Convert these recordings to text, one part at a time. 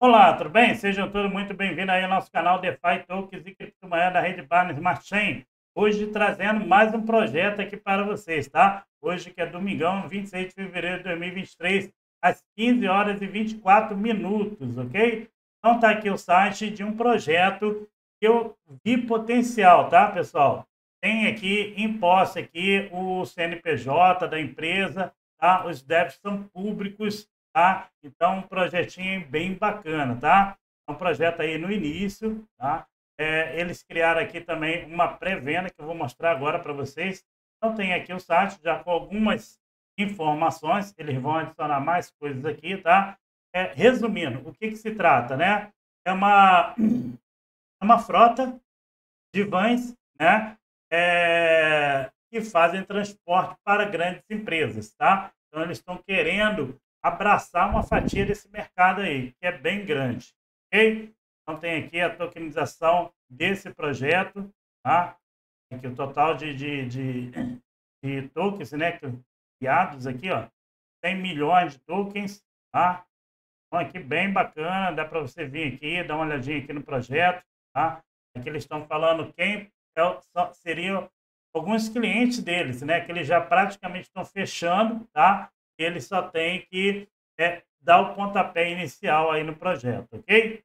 Olá, tudo bem? Sejam todos muito bem-vindos aí ao nosso canal DeFi Tokens e Criptomoeda da Rede Binance Smart Chain. Hoje trazendo mais um projeto aqui para vocês, tá? Hoje que é domingão, 26 de fevereiro de 2023, às 15 horas e 24 minutos, ok? Então tá aqui o site de um projeto que eu vi potencial, tá, pessoal? Tem aqui em posse aqui o CNPJ da empresa, tá? Os débitos são públicos, tá? Então, um projetinho bem bacana, tá? É um projeto aí no início, tá? Eles criaram aqui também uma pré-venda que eu vou mostrar agora para vocês. Então, tem aqui o site já com algumas informações, eles vão adicionar mais coisas aqui, tá? Resumindo, o que se trata, né? É uma frota de vans, né? Que fazem transporte para grandes empresas, tá? Então, eles estão querendo abraçar uma fatia desse mercado aí, que é bem grande, ok? Então, tem aqui a tokenização desse projeto, tá? Aqui o total de tokens, né, criados aqui, ó, 100 milhões de tokens, tá? Então, aqui bem bacana, dá para você vir aqui, dar uma olhadinha aqui no projeto, tá? Aqui eles estão falando quem seriam alguns clientes deles, né, que eles já praticamente estão fechando, tá? Eles só têm que dar o pontapé inicial aí no projeto, ok?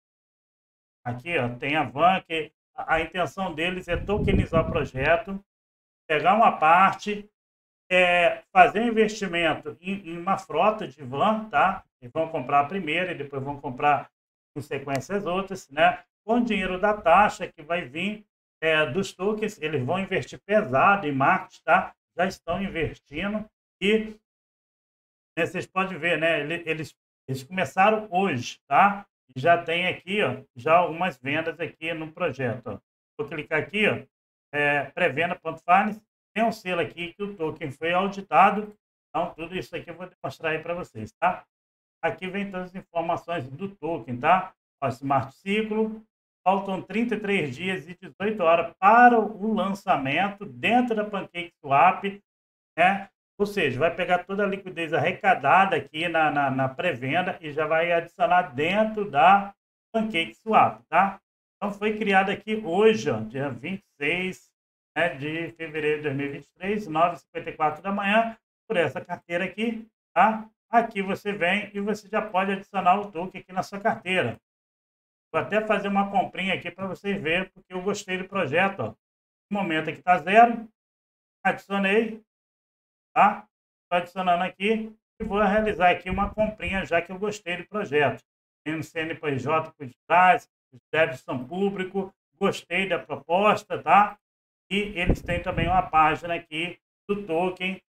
Aqui, ó, tem a Van, que a intenção deles é tokenizar o projeto, pegar uma parte, fazer um investimento em uma frota de van, tá? Eles vão comprar a primeira e depois vão comprar em sequência as outras, né? Com o dinheiro da taxa que vai vir dos tokens, eles vão investir pesado em marketing, tá? Já estão investindo e vocês podem ver, né? Eles começaram hoje, tá? E já tem aqui, ó, já algumas vendas aqui no projeto. Ó. Vou clicar aqui, ó, pré-venda.finance. Tem um selo aqui que o token foi auditado. Então, tudo isso aqui eu vou demonstrar aí para vocês, tá? Aqui vem todas as informações do token, tá? Ó, Smart Ciclo. Faltam 33 dias e 18 horas para o lançamento dentro da PancakeSwap, né? Ou seja, vai pegar toda a liquidez arrecadada aqui na pré-venda e já vai adicionar dentro da PancakeSwap, tá? Então, foi criado aqui hoje, ó, dia 26, né, de fevereiro de 2023, 9h54 da manhã, por essa carteira aqui, tá? Aqui você vem e você já pode adicionar o token aqui na sua carteira. Vou até fazer uma comprinha aqui para vocês verem, porque eu gostei do projeto, ó. No momento aqui está zero, adicionei, tá? Estou adicionando aqui e vou realizar aqui uma comprinha, já que eu gostei do projeto. Tem um CNPJ por trás, os débitos são públicos, gostei da proposta, tá? E eles têm também uma página aqui do token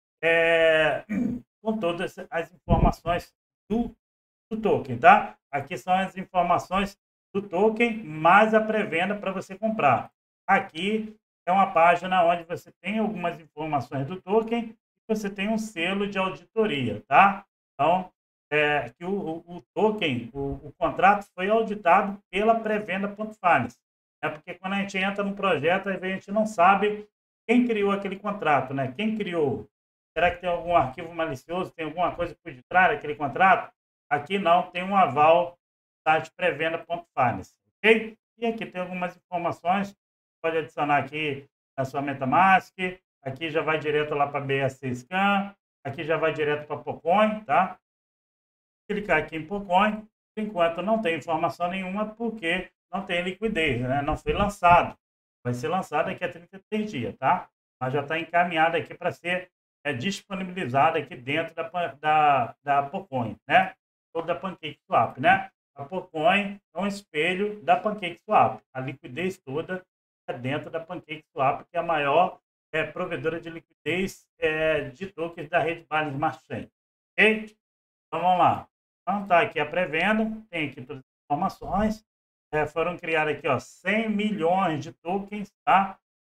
com todas as informações do token, tá? Aqui são as informações do token, mais a pré-venda para você comprar. Aqui é uma página onde você tem algumas informações do token, você tem um selo de auditoria, tá? Então, que o token, o contrato foi auditado pela pré-venda.finance. Porque quando a gente entra no projeto, às vezes a gente não sabe quem criou aquele contrato, né? Quem criou? Será que tem algum arquivo malicioso? Tem alguma coisa por detrás daquele contrato? Aqui não, tem um aval site pré-venda.finance, ok? E aqui tem algumas informações, pode adicionar aqui na sua MetaMask, aqui já vai direto lá para a BSC Scan, aqui já vai direto para a Pocoin, tá? Clicar aqui em Pocoin, por enquanto não tem informação nenhuma, porque não tem liquidez, né? Não foi lançado. Vai ser lançado daqui a 33 dias, tá? Mas já está encaminhado aqui para ser disponibilizado aqui dentro da Pocoin, né? Ou da PancakeSwap, né? A Pocoin é um espelho da PancakeSwap. A liquidez toda é dentro da PancakeSwap, que é a maior provedora de liquidez de tokens da rede Binance Smart Chain. Ok? Então, vamos lá. Então, tá aqui a pré-venda, tem aqui todas as informações. Foram criados aqui, ó, 100 milhões de tokens, tá?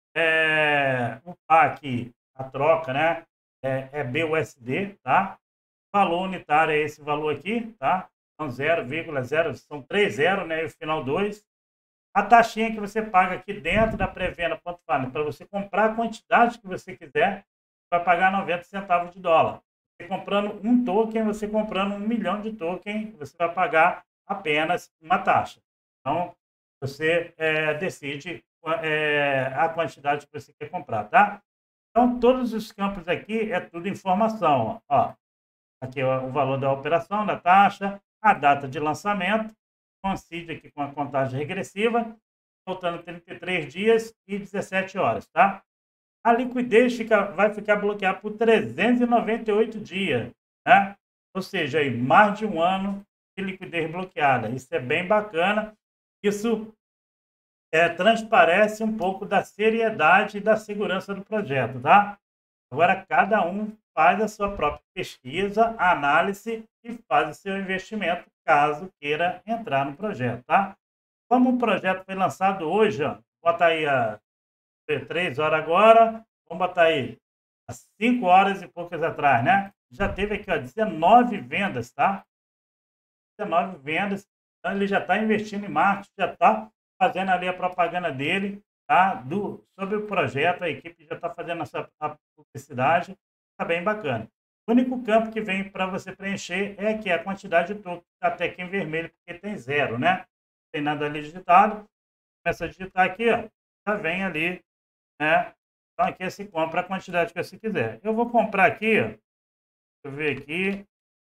O PAC, a troca, né? É BUSD, tá? Valor unitário é esse valor aqui, tá? Então, 0,0, são 3 zeros, né? E o final 2. A taxinha que você paga aqui dentro da pré-venda.finance, para você comprar a quantidade que você quiser, vai pagar 90 centavos de dólar. Você comprando um token, você comprando 1 milhão de token, você vai pagar apenas uma taxa. Então, você decide a quantidade que você quer comprar, tá? Então, todos os campos aqui é tudo informação. Ó. Aqui é o valor da operação, da taxa, a data de lançamento, coincide aqui com a contagem regressiva, faltando 33 dias e 17 horas, tá? A liquidez vai ficar bloqueada por 398 dias, né? Ou seja, aí, mais de um ano de liquidez bloqueada. Isso é bem bacana. Isso transparece um pouco da seriedade e da segurança do projeto, tá? Agora, cada um faz a sua própria pesquisa, análise e faz o seu investimento, caso queira entrar no projeto, tá? Como o projeto foi lançado hoje, ó, bota aí a 3 horas agora, vamos botar aí às 5 horas e poucas atrás, né? Já teve aqui, ó, 19 vendas, tá? 19 vendas. Então, ele já está investindo em marketing, já está fazendo ali a propaganda dele, tá? Sobre o projeto, a equipe já está fazendo a publicidade, está bem bacana. O único campo que vem para você preencher é aqui a quantidade de token, até aqui em vermelho, porque tem zero, né? Não tem nada ali digitado. Começa a digitar aqui, ó, já vem ali, né? Então aqui você compra a quantidade que você quiser. Eu vou comprar aqui, ó, deixa eu ver aqui.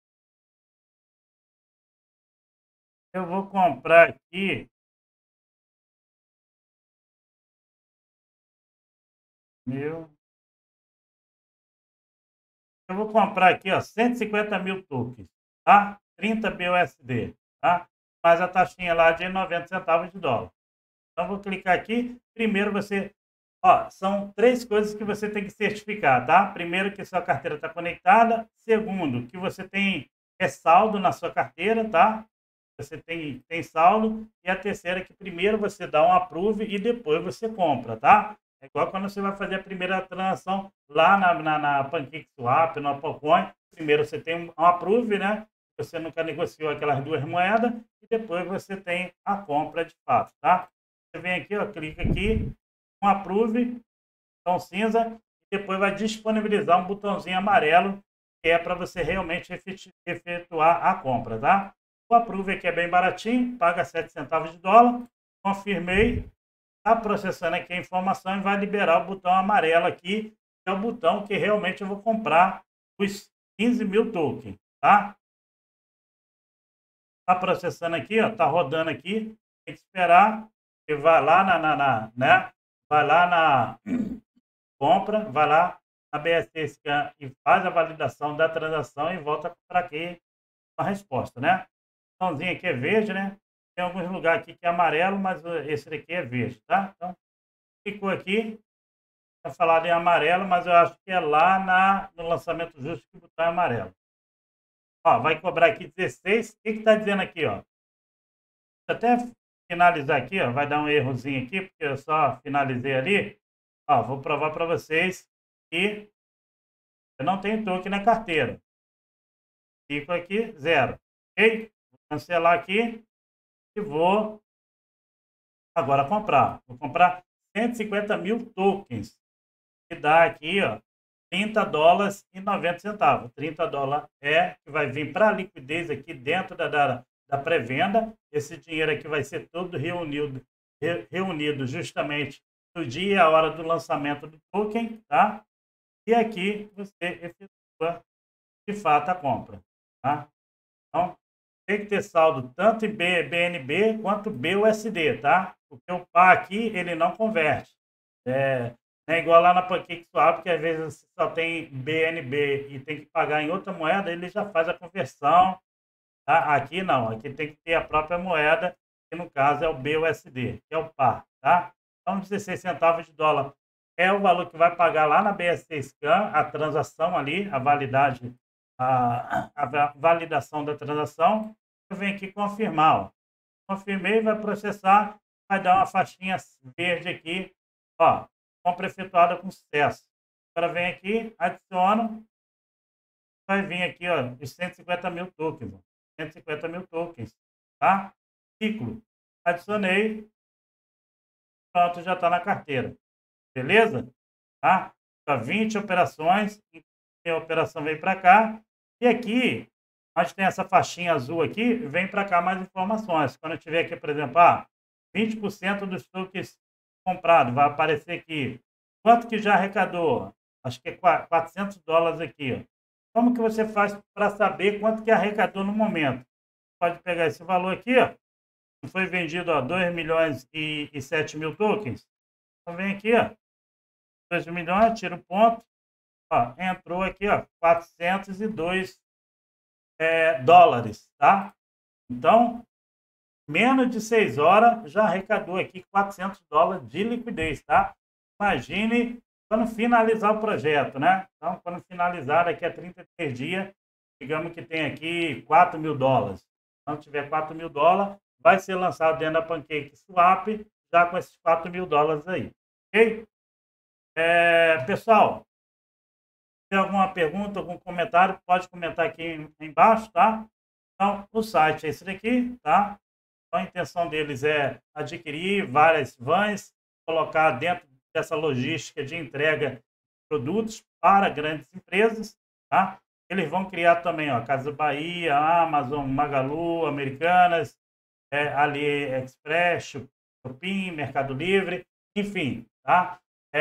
Eu vou comprar aqui, meu. Eu vou comprar aqui, ó, 150 mil tokens, tá? 30 BUSD, tá? Mais a taxinha lá de 90 centavos de dólar. Então, vou clicar aqui. Primeiro você... Ó, são 3 coisas que você tem que certificar, tá? Primeiro, que sua carteira está conectada. Segundo, que você tem saldo na sua carteira, tá? Você tem saldo. E a terceira é que primeiro você dá um approve e depois você compra, tá? É igual quando você vai fazer a primeira transação lá na PancakeSwap, no Applecoin. Primeiro você tem um approve, né? Você nunca negociou aquelas 2 moedas. E depois você tem a compra de fato, tá? Você vem aqui, ó, clica aqui, um approve, então cinza, e depois vai disponibilizar um botãozinho amarelo, que é para você realmente efetuar a compra, tá? O approve aqui é bem baratinho, paga 7 centavos de dólar, confirmei, está processando aqui a informação e vai liberar o botão amarelo aqui, que é o botão que realmente eu vou comprar os 15 mil tokens, tá? Está processando aqui, ó, está rodando aqui, tem que esperar, e vai lá né? Vai lá na compra, vai lá na BSC Scan e faz a validação da transação e volta para aqui a resposta, né? O botãozinho aqui é verde, né? Tem alguns lugares aqui que é amarelo, mas esse daqui é verde, tá? Então, ficou aqui, vai falar em amarelo, mas eu acho que é lá no lançamento justo que o botão é amarelo. Ó, vai cobrar aqui 16. O que está dizendo aqui, ó? Até finalizar aqui, ó, vai dar um errozinho aqui, porque eu só finalizei ali. Ó, vou provar para vocês que eu não tenho token na carteira. Fico aqui, 0. Ok? Vou cancelar aqui e vou agora comprar. Vou comprar 150 mil tokens, que dá aqui, ó, 30 dólares e 90 centavos. 30 dólares que vai vir para a liquidez aqui dentro da pré-venda. Esse dinheiro aqui vai ser todo reunido justamente no dia e a hora do lançamento do token, tá? E aqui você efetua de fato a compra, tá? Então, tem que ter saldo tanto em BNB quanto BUSD, tá? Porque o PA aqui, ele não converte. Não é igual lá na PancakeSwap, que às vezes você só tem BNB e tem que pagar em outra moeda, ele já faz a conversão, tá? Aqui não, aqui tem que ter a própria moeda, que no caso é o BUSD, que é o PA, tá? Então, 16 centavos de dólar é o valor que vai pagar lá na BSC Scan, a transação ali, a validação da transação. Eu venho aqui confirmar, ó. Confirmei, vai processar, vai dar uma faixinha verde aqui, ó, compra efetuada com sucesso. Agora vem aqui, adiciono, vai vir aqui, ó, os 150 mil tokens, ó, 150 mil tokens, tá? Ciclo, adicionei, pronto, já está na carteira, beleza? Tá? 20 operações, a operação vem para cá, e aqui Onde tem essa faixinha azul aqui, vem para cá mais informações. Quando eu tiver aqui, por exemplo, 20% dos tokens comprados, vai aparecer aqui. Quanto que já arrecadou? Acho que é $400 aqui. Ó. Como que você faz para saber quanto que arrecadou no momento? Pode pegar esse valor aqui, ó. Foi vendido 2 milhões e 7 mil tokens. Então vem aqui, ó, 2 milhões, tira o ponto. Ó, entrou aqui, ó, 402 dólares, tá? Então, menos de 6 horas já arrecadou aqui $400 de liquidez, tá? Imagine quando finalizar o projeto, né? Então, quando finalizar daqui a 33 dias, digamos que tem aqui $4.000. Quando tiver $4.000, vai ser lançado dentro da Pancake Swap, já com esses $4.000 aí, ok? Pessoal, tem alguma pergunta, algum comentário, pode comentar aqui embaixo, tá? Então, o site é esse daqui, tá? Então, a intenção deles é adquirir várias vans, colocar dentro dessa logística de entrega de produtos para grandes empresas, tá? Eles vão criar também, ó, Casa Bahia, Amazon, Magalu, Americanas, AliExpress, Shopping, Mercado Livre, enfim, tá?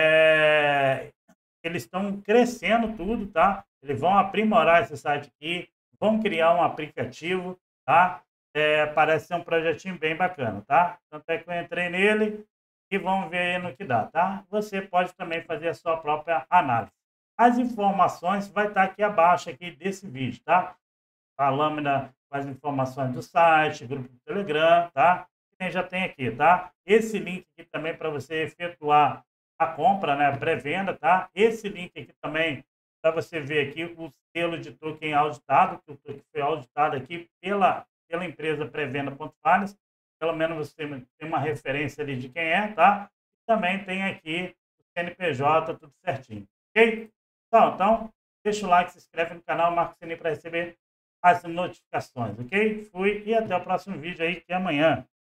Eles estão crescendo tudo, tá? Eles vão aprimorar esse site aqui, vão criar um aplicativo, tá? Parece ser um projetinho bem bacana, tá? Tanto é que eu entrei nele e vamos ver no que dá, tá? Você pode também fazer a sua própria análise. As informações vai estar aqui abaixo aqui desse vídeo, tá? A lâmina com as informações do site, grupo do Telegram, tá? Já tem aqui, tá? Esse link aqui também para você efetuar a compra, né? Pré-venda, tá? Esse link aqui também para você ver aqui o selo de token auditado, que o token foi auditado aqui pela empresa Pré-venda.finance. Pelo menos você tem uma referência ali de quem é, tá? E também tem aqui o CNPJ, tudo certinho, ok? Então, deixa o like, se inscreve no canal, marca o sininho para receber as notificações, ok? Fui e até o próximo vídeo aí, que é amanhã.